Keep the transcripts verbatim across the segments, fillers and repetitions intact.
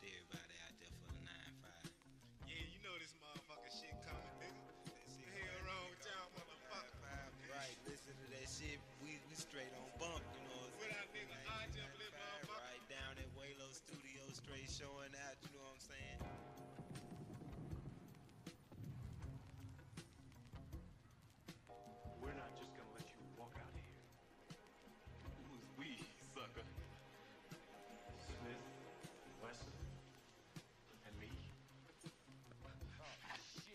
to everybody out there for the nine five. Yeah, you know this motherfucking shit coming, nigga. That shit The hell wrong with y'all motherfuckers? Right, listen to that shit. We we straight on bump, you know what I'm With saying? our nigga I jump this motherfucker. Right down at Waylo Studio, straight showing out, you know what I'm saying? We're not just gonna let you walk out here. Who's we, sucker? Smith, Wesson, and me. Oh, shit.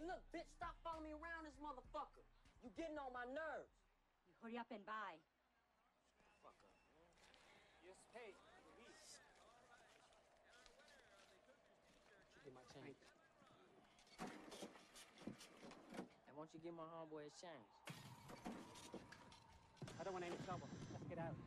Hey, look, bitch, stop following me around this motherfucker. You getting on my nerves. You hurry up and buy. Fuck up, man. Yes, hey, Louise. You get my change. And won't you give my homeboy his change? I don't want any trouble. Let's get out.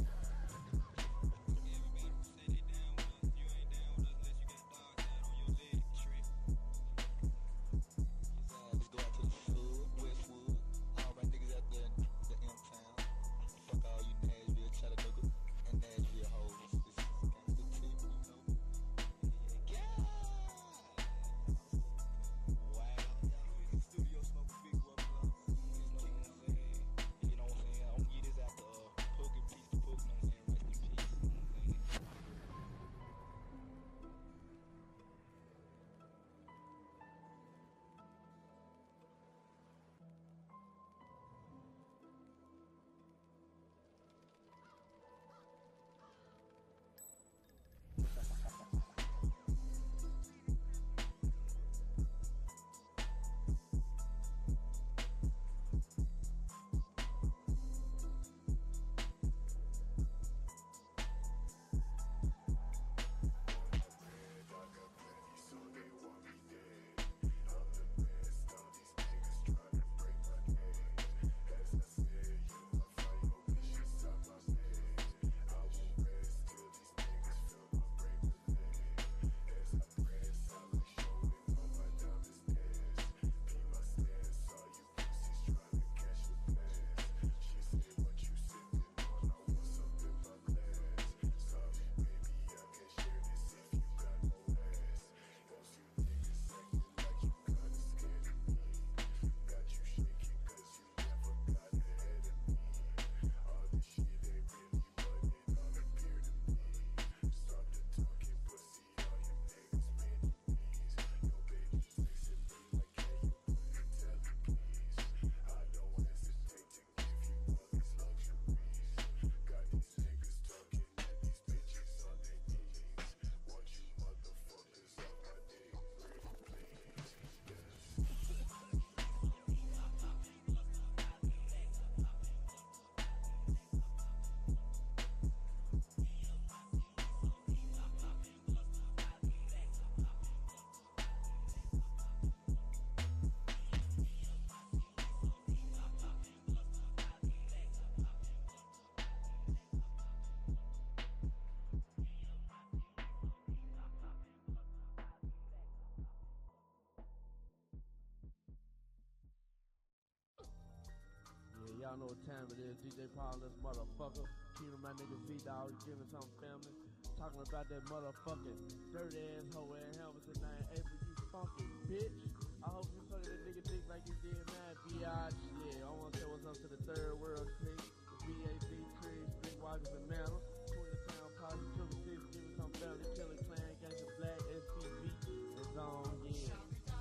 Y'all know what time it is. D J Paul, this motherfucker. Keeping my nigga V-Dog, you giving some family. Talking about that motherfucking dirty ass hoe and helmet tonight. April, you funky bitch. I hope you suck that nigga dick like you did mine, biatch. Yeah, I want to say what's up to the third world clique. The B A C, Trees, Big Walkers, and Manor. twenty Town Posse, Triple Six, giving some family. Killer Clan, Gangsta Black, S P V. It's on, yeah.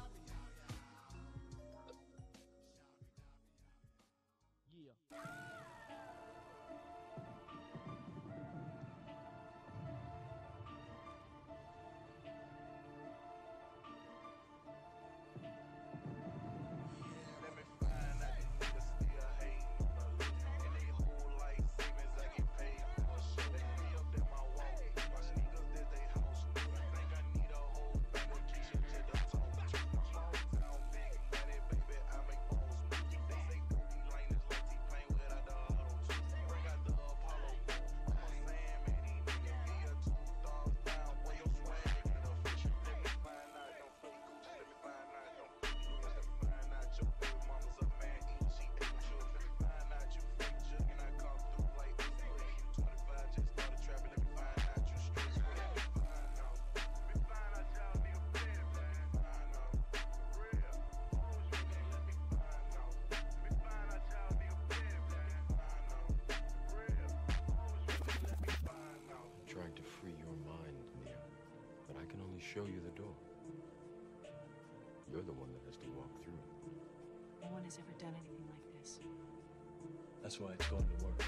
Show you the door. You're the one that has to walk through it. No one has ever done anything like this. That's why it's going to work.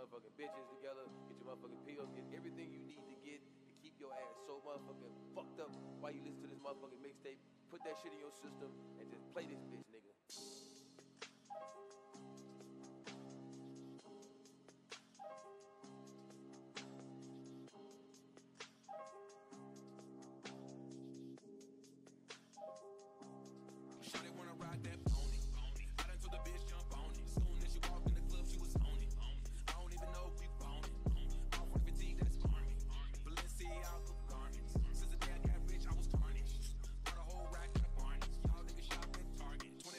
motherfucking bitches together, get your motherfucking pills, get everything you need to get to keep your ass so motherfucking fucked up while you listen to this motherfucking mixtape. Put that shit in your system and just play this bitch, nigga. Shawty wanna ride that pony. I done told the bitch jump on it. Soon as she walked in the club, she was on it. I don't even know if we bone it. Off one fifteen, that's army. Balenciaga garments. Since the day I got rich, I was tarnished. Bought a whole rack in the Barney's. Y'all niggas shop at Target.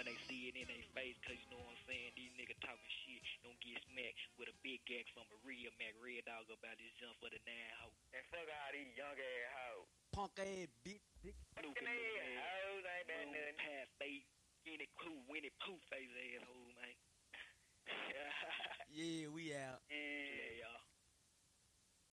when they see it in their face, cause you know what I'm saying, these niggas talking shit, don't get smacked with a big gag from a real Mac Red Dog about this jump for the nine hoe. And fuck all these young ass hoes. Punk ass bitch. Fucking ass hoes ain't that nothing